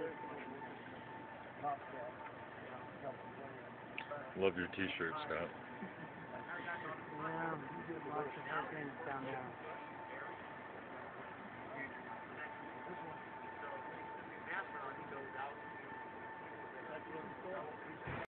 Love your T-shirt, Scott. Yeah, we did lots of hurricanes down there.